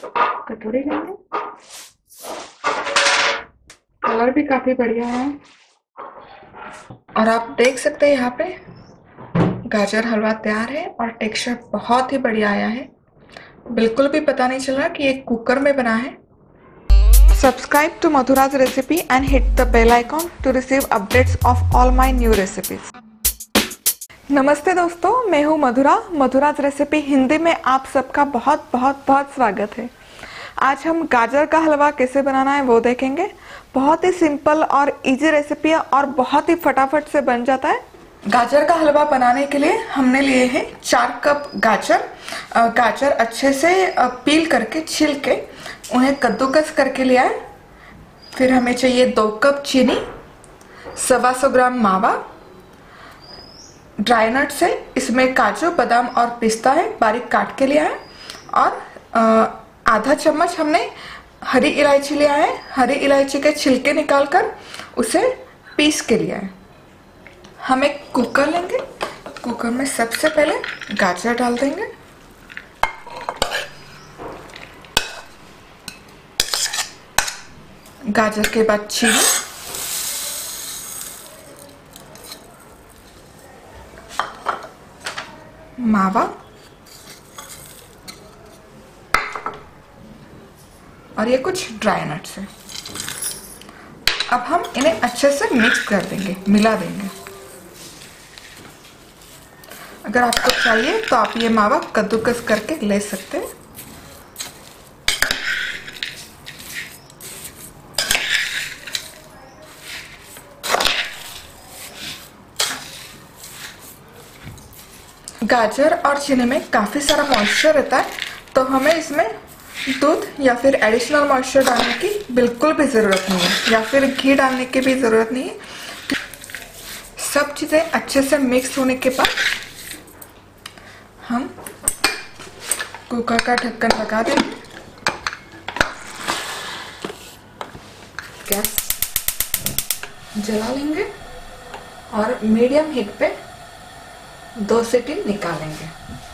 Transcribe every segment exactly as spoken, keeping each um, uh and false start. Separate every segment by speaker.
Speaker 1: कटोरी लेंगे। कलर भी काफी बढ़िया है और आप देख सकते हैं यहाँ पे गाजर हलवा तैयार है और टेक्सचर बहुत ही बढ़िया आया है। बिल्कुल भी पता नहीं चल रहा कि ये कुकर में बना है। Subscribe to Madhuras recipe and hit the bell icon to receive updates of all my new recipes. नमस्ते दोस्तों, मैं हूँ मधुरा। मधुराज रेसिपी हिंदी में आप सबका बहुत बहुत बहुत स्वागत है। आज हम गाजर का हलवा कैसे बनाना है वो देखेंगे। बहुत ही सिंपल और इजी रेसिपी है और बहुत ही फटाफट से बन जाता है। गाजर का हलवा बनाने के लिए हमने लिए हैं चार कप गाजर। गाजर अच्छे से पील करके छील के उन्हें कद्दूकस करके लिया है। फिर हमें चाहिए दो कप चीनी, सवा सौ ग्राम मावा, ड्राई नट्स है, इसमें काजू, बादाम और पिस्ता है, बारीक काट के लिया है। और आ, आधा चम्मच हमने हरी इलायची लिया है। हरी इलायची के छिलके निकालकर उसे पीस के लिया है। हम एक कुकर लेंगे। कुकर में सबसे पहले गाजर डाल देंगे। गाजर के बाद चीनी, मावा और ये कुछ ड्राई नट्स है। अब हम इन्हें अच्छे से मिक्स कर देंगे, मिला देंगे। अगर आपको चाहिए तो आप ये मावा कद्दूकस करके ले सकते हैं। गाजर और चीनी में काफी सारा मॉइस्चर रहता है, तो हमें इसमें दूध या फिर एडिशनल मॉइस्चर डालने की बिल्कुल भी ज़रूरत नहीं है, या फिर घी डालने की भी ज़रूरत नहीं है। सब चीज़ें अच्छे से मिक्स होने के बाद हम कुकर का ढक्कन लगा देंगे। गैस जला लेंगे और मीडियम हीट पे दो सीटी निकालेंगे।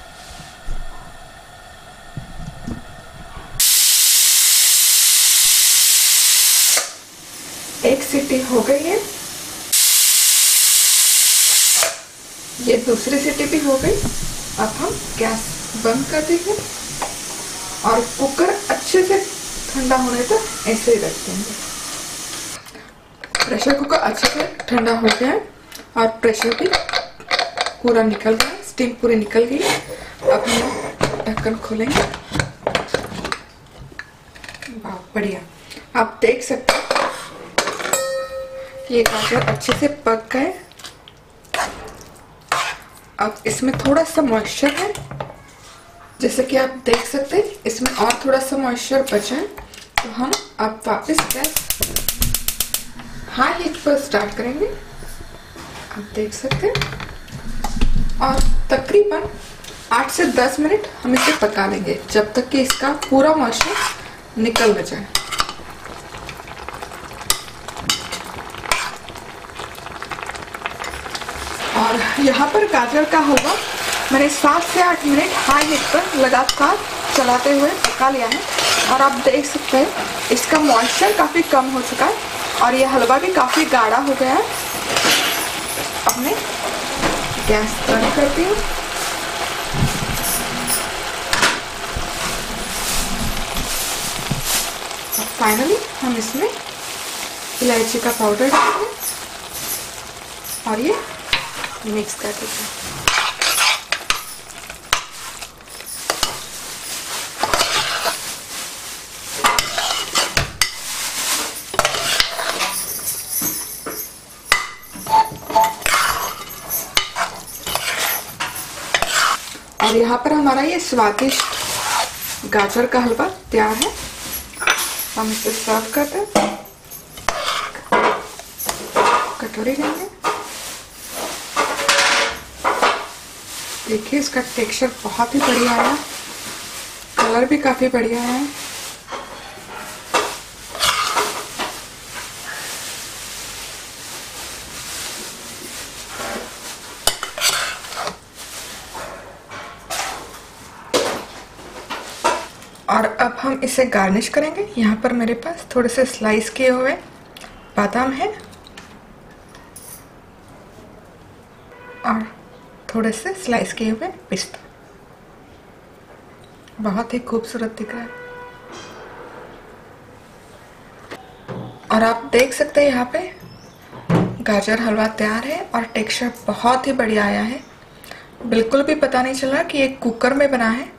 Speaker 1: एक सीटी हो गई है, ये दूसरी सीटी भी हो गई। अब हम गैस बंद कर देंगे और कुकर अच्छे से ठंडा होने तक ऐसे ही रख देंगे। प्रेशर कुकर अच्छे से ठंडा हो गया है और प्रेशर भी पूरा निकल गया, स्टीम पूरी निकल गई। अब हम ढक्कन खोलेंगे। वाह, बढ़िया। आप देख सकते हैं ये गाजर अच्छे से पक गए। अब इसमें थोड़ा सा मॉइस्चर है, जैसे कि आप देख सकते हैं इसमें और थोड़ा सा मॉइस्चर बचा है। तो हम अब वापस गैस हाई हीट पर स्टार्ट करेंगे। आप देख सकते हैं और तकरीबन आठ से दस मिनट हम इसे पका लेंगे, जब तक कि इसका पूरा मॉइस्चर निकल न जाए। और यहाँ पर गाजर का हलवा मैंने सात से आठ मिनट हाई हीट पर लगातार चलाते हुए पका लिया है। और आप देख सकते हैं इसका मॉइस्चर काफ़ी कम हो चुका है और ये हलवा भी काफ़ी गाढ़ा हो गया है। अब मैं गैस बंद करती हूँ। फाइनली हम इसमें इलायची का पाउडर डालेंगे और ये मिक्स कर देते हैं। और यहाँ पर हमारा ये स्वादिष्ट गाजर का हलवा तैयार है। हम इसे सर्व करते हैं। कटोरी लेंगे। देखिए इसका टेक्सचर बहुत ही बढ़िया है, कलर भी काफी बढ़िया है। और अब हम इसे गार्निश करेंगे। यहाँ पर मेरे पास थोड़े से स्लाइस किए हुए बादाम है और थोड़े से स्लाइस किए हुए पिस्ता। बहुत ही खूबसूरत दिख रहा है। और आप देख सकते हैं यहाँ पे गाजर हलवा तैयार है और टेक्सचर बहुत ही बढ़िया आया है। बिल्कुल भी पता नहीं चला कि ये कुकर में बना है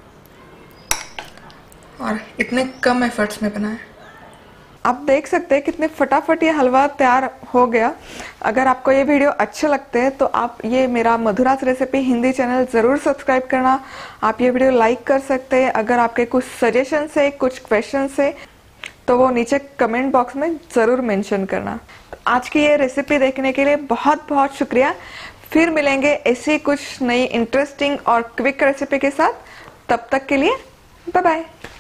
Speaker 1: और इतने कम एफर्ट्स में बना है। आप देख सकते हैं कितने फटाफट ये हलवा तैयार हो गया। अगर आपको ये वीडियो अच्छे लगते हैं तो आप ये मेरा मधुरास रेसिपी हिंदी चैनल ज़रूर सब्सक्राइब करना। आप ये वीडियो लाइक कर सकते हैं। अगर आपके कुछ सजेशन है, कुछ क्वेश्चन है तो वो नीचे कमेंट बॉक्स में ज़रूर मेंशन करना। तो आज की ये रेसिपी देखने के लिए बहुत बहुत शुक्रिया। फिर मिलेंगे ऐसी कुछ नई इंटरेस्टिंग और क्विक रेसिपी के साथ। तब तक के लिए बाय बाय।